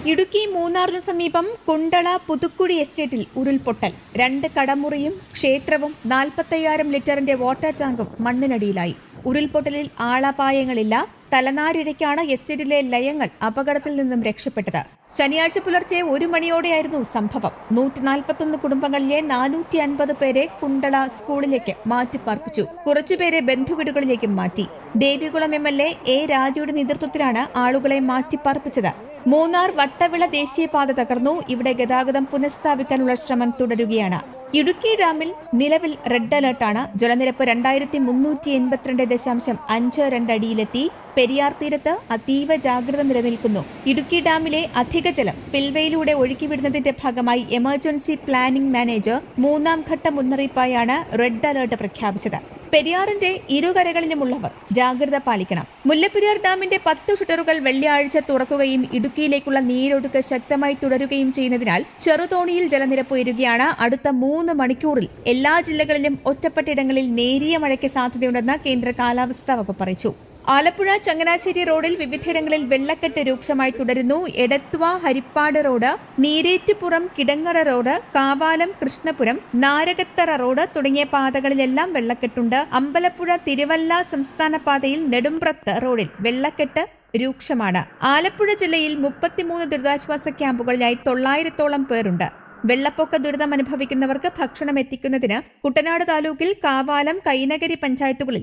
ഇടുക്കി മൂന്നാറിനു സമീപം കുണ്ടള പുതുക്കുഴി എസ്റ്റേറ്റിൽ ഉരുൾപൊട്ടൽ. 2 കടമുറിയും ക്ഷേത്രവും 45,000 ലിറ്ററിന്റെ വാട്ടർ ടാങ്കും മണ്ണിനടിയിലായി. ഉരുൾപൊട്ടലിൽ ആളപായങ്ങളില്ല. തലനാരിഴയ്ക്കാണ് എസ്റ്റേറ്റിലെ ലയങ്ങൾ അപകടത്തിൽ നിന്നും രക്ഷപ്പെട്ടത്. ശനിയാഴ്ച പുലർച്ചെ 1 മണിയോടെയായിരുന്നു സംഭവം. 141 കുടുംബങ്ങളിലെ 450 പേരെ കുണ്ടള സ്കൂളിലേക്ക് മാറ്റിപ്പാർപ്പിച്ചു. കുറച്ചുപേരെ ബന്ധുവീടുകളിലേക്കും മാറ്റി. Devikulam MLA A. രാജയുടെ നേതൃത്വത്തിലാണ് ആളുകളെ മാറ്റിപ്പാർപ്പിച്ചത്. മൂന്നാർ വട്ടവിള ദേശീയപാത തകർന്നു. ഇവിടെ ഗതാഗതം പുനഃസ്ഥാപിക്കാനുള്ള ശ്രമം തുടരുകയാണ്. ഇടുക്കി ഡാമിൽ നിലവിൽ റെഡ് അലർട്ടാണ്. ജലനിരപ്പ് 2382.52 അടിയിലെത്തി. പെരിയാർ തീരത്ത് അതീവ ജാഗ്രത നിലനിൽക്കുന്നു. ഇടുക്കി ഡാമിലെ അധിക ജലം പിൽവയിലൂടെ ഒഴുക്കിവിടുന്നതിന്റെ ഭാഗമായി എമർജൻസി പ്ലാനിംഗ് മാനേജർ 3ാം ഘട്ട മുന്നറിയിപ്പായാണ് റെഡ് അലർട്ട് പ്രഖ്യാപിച്ചത്. പെരിയാറിന്റെ ഇരുകരകളിലുമുള്ളവർ ജാഗ്രത പാലിക്കണം. മുല്ലപ്പെരിയാർ ഡാമിന്റെ 10 ഷട്ടറുകൾ വെള്ളിയാഴ്ച തുറക്കുകയും ഇടുക്കിയിലേക്കുള്ള നീരൊഴുക്ക് ശക്തമായി തുടരുകയും ചെയ്യുന്നതിനാൽ ചെറുതോണിയിൽ ജലനിരപ്പ് ഉയരുകയാണ്. അടുത്ത 3 മണിക്കൂറിൽ എല്ലാ ജില്ലകളിലും ഒറ്റപ്പെട്ടയിടങ്ങളിൽ നേരിയ മഴയ്ക്ക് സാധ്യതയുണ്ടെന്ന് കേന്ദ്ര കാലാവസ്ഥാ വകുപ്പ് അറിയിച്ചു. ആലപ്പുഴ ചങ്ങനാശ്ശേരി റോഡിൽ വിവിധയിടങ്ങളിൽ വെള്ളക്കെട്ട് രൂക്ഷമായി തുടരുന്നു. Edathua Haripad road, Neerettupuram Kidangara road, Kavalam Krishnapuram, Narakathara road തുടങ്ങിയ പാതകളിലെല്ലാം വെള്ളക്കെട്ടുണ്ട്. അമ്പലപ്പുഴ തിരുവല്ല സംസ്ഥാന പാതയിൽ നെടുമ്പ്രത്ത് റോഡിൽ വെള്ളക്കെട്ട് രൂക്ഷമാണ്. ആലപ്പുഴ ജില്ലയിൽ 33 ദുരിതാശ്വാസ ക്യാമ്പുകളിലായി 900-ഓളം പേരുണ്ട്. വെള്ളപ്പൊക്ക ദുരിതം അനുഭവിക്കുന്നവർക്ക് ഭക്ഷണം എത്തിക്കുന്നതിന് കുട്ടനാട് താലൂക്കിൽ കാവാലം, കൈനകരി പഞ്ചായത്തുകളിൽ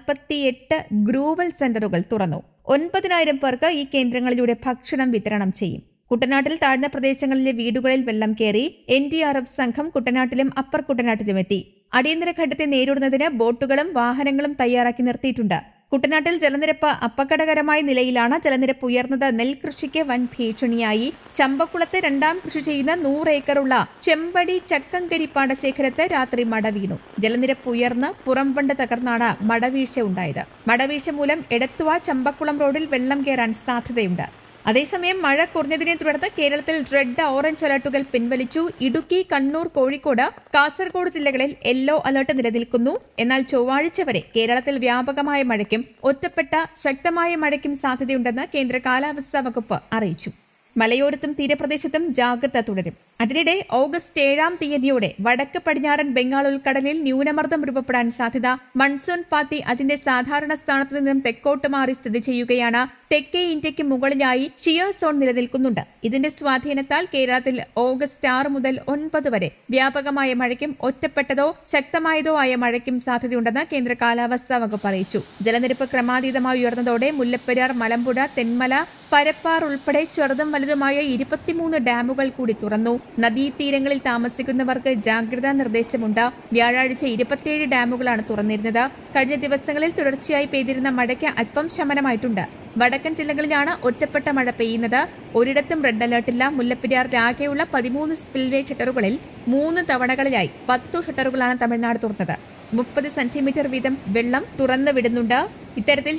48 ഗ്രൂവൽ സെന്ററുകൾ തുറന്നു. 9,000 പേർക്ക് ഈ കേന്ദ്രങ്ങളിലൂടെ ഭക്ഷണം വിതരണം ചെയ്യും. കുട്ടനാട്ടിൽ താഴ്ന്ന പ്രദേശങ്ങളിലെ വീടുകളിൽ വെള്ളം കയറി. NDRF സംഘം കുട്ടനാട്ടിലും അപ്പർ കുട്ടനാട്ടിലും എത്തി. അടിയന്തര ഘട്ടത്തെ നേരിടുന്നതിന് ബോട്ടുകളും വാഹനങ്ങളും തയ്യാറാക്കി നിർത്തിയിട്ടുണ്ട്. കുട്ടനാട്ടിൽ ജലനിരപ്പ് അപകടകരമായ നിലയിലാണ്. ജലനിരപ്പ് ഉയർന്നത് നെൽകൃഷിക്ക് വൻ ഭീഷണിയായി. ചമ്പക്കുളത്ത് 2ാം കൃഷി ചെയ്യുന്ന 100 ഏക്കറുള്ള ചെമ്പടി ചക്കങ്കരി പാടശേഖരത്ത് രാത്രി മട വീണു. ജലനിരപ്പ് ഉയർന്ന് പുറംബണ്ട് തകർന്നാണ് മടവീഴ്ച ഉണ്ടായത്. മടവീഴ്ച മൂലം എടത്വ ചമ്പക്കുളം റോഡിൽ വെള്ളം കയറാൻ സാധ്യതയുണ്ട്. അതേസമയം മഴ കുറഞ്ഞതിനെ തുടർന്ന് കേരളത്തിൽ റെഡ്, ഓറഞ്ച് അലർട്ടുകൾ പിൻവലിച്ചു. ഇടുക്കി, കണ്ണൂർ, കോഴിക്കോട്, കാസർഗോഡ് ജില്ലകളിൽ യെല്ലോ അലർട്ട് നിലനിൽക്കുന്നു. എന്നാൽ ചൊവ്വാഴ്ച വരെ കേരളത്തിൽ വ്യാപകമായ മഴയ്ക്കും ഒറ്റപ്പെട്ട ശക്തമായ മഴയ്ക്കും സാധ്യതയുണ്ടെന്ന് കേന്ദ്ര കാലാവസ്ഥാ വകുപ്പ് അറിയിച്ചു. മലയോരത്തും തീരപ്രദേശത്തും ജാഗ്രത തുടരും. അതിനിടെ ഓഗസ്റ്റ് 7-ാം തീയതിയോടെ വടക്ക് പടിഞ്ഞാറൻ ബംഗാൾ ഉൾക്കടലിൽ ന്യൂനമർദ്ദം രൂപപ്പെടാൻ സാധ്യത. മൺസൂൺ പാത്തി അതിന്റെ സാധാരണ സ്ഥാനത്ത് നിന്നും തെക്കോട്ട് മാറി സ്ഥിതി ചെയ്യുകയാണ്. തെക്കേ ഇന്ത്യയ്ക്ക് മുകളിലായി ഷിയർ സോൺ നിലനിൽക്കുന്നുണ്ട്. ഇതിന്റെ സ്വാധീനത്താൽ കേരളത്തിൽ ഓഗസ്റ്റ് 6 മുതൽ 9 വരെ വ്യാപകമായ മഴയ്ക്കും ഒറ്റപ്പെട്ടതോ ശക്തമായതോ ആയ മഴയ്ക്കും സാധ്യതയുണ്ടെന്ന് കേന്ദ്ര കാലാവസ്ഥാ വകുപ്പ് അറിയിച്ചു. ജലനിരപ്പ് ക്രമാതീതമായി ഉയർന്നതോടെ മുല്ലപ്പെരിയാർ, മലമ്പുഴ, തെന്മല, പരപ്പാർ ഉൾപ്പെടെ ചെറുതും വലുതുമായ 23 ഡാമുകൾ കൂടി തുറന്നു. നദീതീരങ്ങളിൽ താമസിക്കുന്നവർക്ക് ജാഗ്രതാ നിർദ്ദേശമുണ്ട്. വ്യാഴാഴ്ച 27 ഡാമുകളാണ് തുറന്നിരുന്നത്. കഴിഞ്ഞ ദിവസങ്ങളിൽ തുടർച്ചയായി പെയ്തിരുന്ന മഴയ്ക്ക് അല്പം ശമനമായിട്ടുണ്ട്. വടക്കൻ ജില്ലകളിലാണ് ഒറ്റപ്പെട്ട മഴ പെയ്യുന്നത്. ഒരിടത്തും റെഡ് അലർട്ടില്ല. മുല്ലപ്പെരിയാറിൽ ആകെയുള്ള 13 സ്പിൽവേ ഷട്ടറുകളിൽ 3 തവണകളിലായി 10 ഷട്ടറുകളാണ് തമിഴ്നാട് തുറന്നത്. 30 സെന്റിമീറ്റർ വീതം വെള്ളം തുറന്നു വിടുന്നുണ്ട്. ഇത്തരത്തിൽ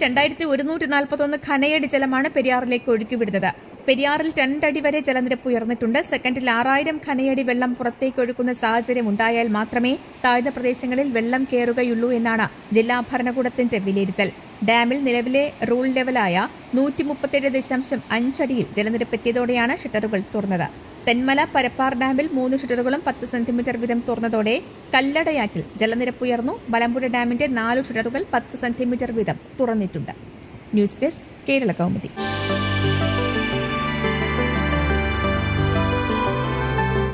2141 ഘനയടി ജലമാണ് പെരിയാറിലേക്ക് ഒഴുക്കിവിടുന്നത്. പെരിയാറിൽ 2 അടി വരെ ജലനിരപ്പ് ഉയർന്നിട്ടുണ്ട്. സെക്കൻഡിൽ 6000 ഘനയടി വെള്ളം പുറത്തേക്ക് ഒഴുക്കുന്ന സാഹചര്യം ഉണ്ടായാൽ മാത്രമേ താഴ്ന്ന പ്രദേശങ്ങളിൽ വെള്ളം കയറുകയുള്ളൂ എന്നാണ് ജില്ലാ ഭരണകൂടത്തിന്റെ വിലയിരുത്തൽ. ഡാമിൽ നിലവിലെ റൂൾ ലെവലായ 137.5 അടിയിൽ ജലനിരപ്പ് എത്തിയതോടെയാണ് ഷട്ടറുകൾ തുറന്നത്. തെന്മല, പരപ്പാർ ഡാമിൽ 3 ഷട്ടറുകളും 10 സെന്റിമീറ്റർ വീതം തുറന്നതോടെ കല്ലടയാറ്റിൽ ജലനിരപ്പ് ഉയർന്നു. മലമ്പുഴ ഡാമിന്റെ 4 ഷട്ടറുകൾ 10 സെന്റിമീറ്റർ വീതം തുറന്നിട്ടുണ്ട്. News desk, Kerala Kaumudi.